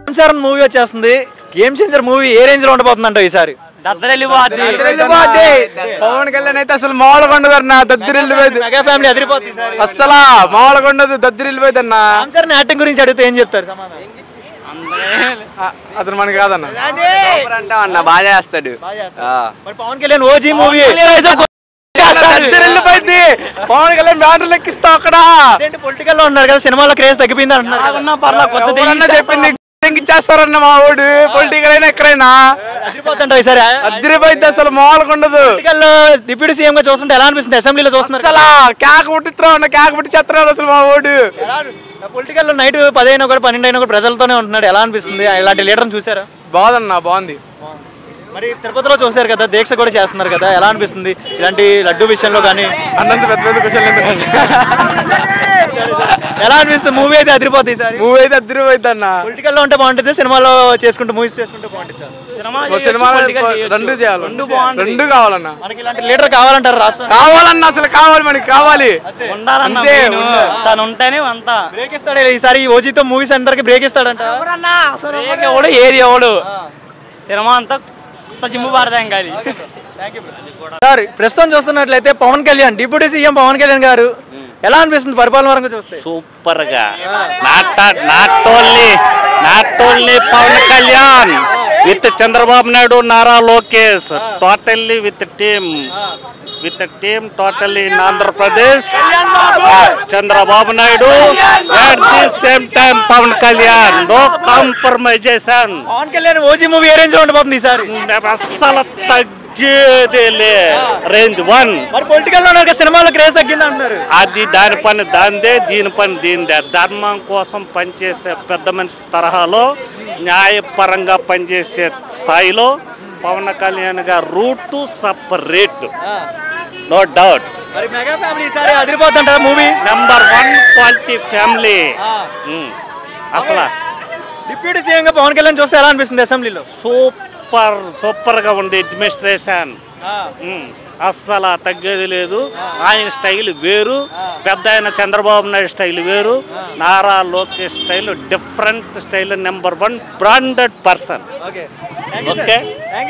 Charan movie వచ్చేస్తుంది. Game changer movie ఏ range లో ఉండబోతుందంట ఈసారి? పవన్ కళ్యాణ్ అయితే అసలు మామూలుగా ఉండదు అన్న. దద్దరిల్లిపోయింది. మెగా ఫ్యామిలీ అదిరిపోతుంది అసలు మామూలుగా ఉండదు. దద్దరిల్లిపోయింది అన్న. రామ్ చరణ్ యాక్టింగ్ గురించి అడిగితే ఏం చెప్తారు సమాధానం? అతను మనకి కాదన్న. అన్న బాగా చేస్తాడు. మరి పవన్ కళ్యాణ్ ఓజీ మూవీ దద్దరిల్లిపోయింది. పవన్ కళ్యాణ్ బ్యానర్ లెక్కిస్తా అక్కడ. పొలిటికల్ లో ఉన్నారు కదా, సినిమాలో క్రేజ్ తగ్గిపోయింది అంటున్నారు. చెప్పింది ఇచ్చేస్తారన్న మా ఊడు. పొలిటికల్ అయినా ఎక్కడైనా అదిరిపోయింది. అసలు మామూలుగా ఉండదు. డిప్యూటీ సీఎం గా చూస్తుంటే ఎలా అనిపిస్తుంది? అసెంబ్లీలో చూస్తున్నారు అసలు కేక పుట్టిస్తున్నావు అన్న. కేక పుట్టి చేస్తున్నాడు అసలు మా ఊడు. పొలిటికల్ లో నైట్ 10 అయినా కూడా 12 అయినా కూడా ప్రజలతోనే ఉంటున్నాడు. ఎలా అనిపిస్తుంది? ఇలాంటి లీడర్ చూసారా? బాగుందన్న. బాగుంది. మరి తిరుపతిలో చూసారు కదా, దీక్ష కూడా చేస్తున్నారు కదా, ఎలా అనిపిస్తుంది ఇలాంటి లడ్డు విషయంలో కానీ? అన్నంత పెద్ద పెద్ద క్వశ్చన్లు ఎలా అనిపిస్తుంది? మూవీ అయితే అదిరిపోతుంది సార్. మూవీ అయితే అదిరిపోయింది అన్న. పొలిటికల్ లో ఉంటే బాగుంటుంది, సినిమాలో చేసుకుంటే మూవీస్ చేసుకుంటే బాగుంటుంది. సినిమా రెండు చేయాలి. రెండు కావాలన్న. మనకి ఇలాంటి లీడర్ కావాలంటారు రాష్ట్రం? కావాలన్న. అసలు కావాలి, మనకి కావాలి. తను ఉంటేనే అంతా బ్రేక్ ఇస్తాడు ఈసారి. ఓజీతో మూవీస్ అందరికి బ్రేక్ ఇస్తాడంట. ఏది ఎవడు సినిమా అంతా జిమ్ము పారదాం కాదు. సార్ ప్రస్తుతం చూస్తున్నట్లయితే పవన్ కళ్యాణ్, డిప్యూటీ సీఎం పవన్ కళ్యాణ్ గారు ఎలా అనిపిస్తుంది పరిపాలన వరకు చూస్తే? సూపర్ గా. Not only Pawan Kalyan with Chandrababu Naidu, Nara Lokesh, totally with team totally in Andhra Pradesh. Chandrababu Naidu at the same time Pawan Kalyan. No compromisation. Pawan Kalyan OG movie ఏ రేంజ్ లో ఉండబోతుంది ఈసారి? అస్సలు తగ్గేదేలే. రేంజ్ 1. మరి పొలిటికల్ లో సినిమాలో క్రేజ్ తగ్గింది అంటున్నారు. అది దాని పని దాందే, దీని పని దీనిదే. ధర్మం కోసం పనిచేసే పెద్ద మనిషి తరహాలో న్యాయపరంగా పనిచేసే స్థాయిలో పవన్ కళ్యాణ్ గారు రూట్ సపరేట్, నో డౌట్. మరి మెగా ఫ్యామిలీ ఈసారి అదిరిపోతుంటారా మూవీ? Number 1 quality family. అసలు డిప్యూటీ సీఎం గా పవన్ కళ్యాణ్ చూస్తే ఎలా అనిపిస్తుంది అసెంబ్లీలో? సూపర్ గా ఉంది అడ్మినిస్ట్రేషన్. అస్సలు తగ్గేది లేదు. ఆయన స్టైల్ వేరు, పెద్ద ఆయన చంద్రబాబు నాయుడు స్టైల్ వేరు, Nara Lokesh style different style. Number 1 branded person. Okay.